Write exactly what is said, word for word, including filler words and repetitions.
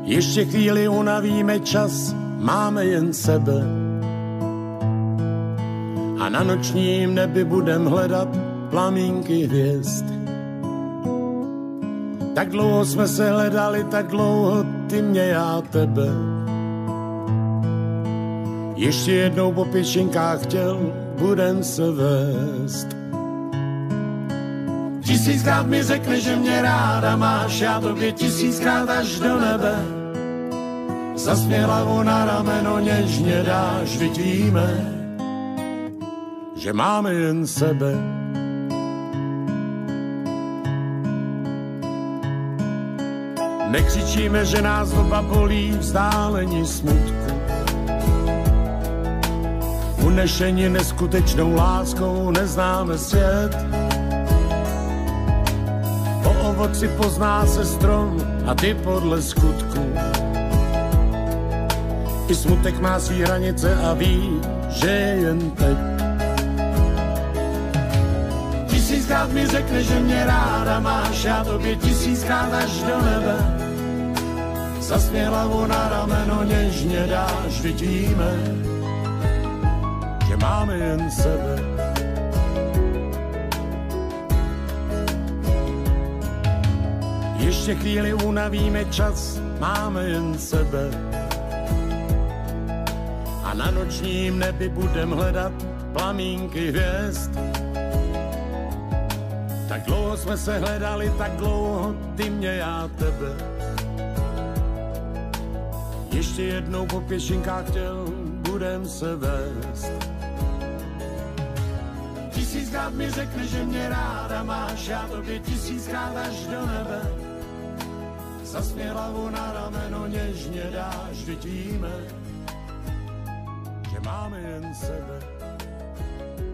Ještě chvíli unavíme čas, máme jen sebe. A na nočním nebi budem hledat plamínky hvězd. Tak dlouho jsme se hledali, tak dlouho ty mě, já tebe. Ještě jednou po pěšinkách chtěl, budem se vést. Tisíckrát mi řekne, že mě ráda máš, já tobě tisíckrát až do nebe. Zasměj hlavu na rameno, něžně dáš, vždyť víme, že máme jen sebe. Nekřičíme, že nás doba bolí, vzdálení smutku. Unešení neskutečnou láskou neznáme svět. Po ovoci pozná se strom a ty podle skutku. I smutek má svý hranice a ví, že je jen teď. Tisíckrát mi řekne, že mě ráda máš, já tobě tisíckrát až do nebe. Zasměj hlavu na rameno, něžně dáš, vždyť víme, že máme jen sebe. Ještě chvíli unavíme čas, máme jen sebe. A na nočním nebi budem hledat plamínky hvězd. Tak dlouho jsme se hledali, tak dlouho ty mě, já tebe. Ještě jednou po pěšinkách chtěl, budem se vést. Tisíckrát mi řekne, že mě ráda máš, já tobě tisíckrát až do nebe. Zasměj hlavu na rameno, něžně dáš, vždyť víme, že máme jen sebe.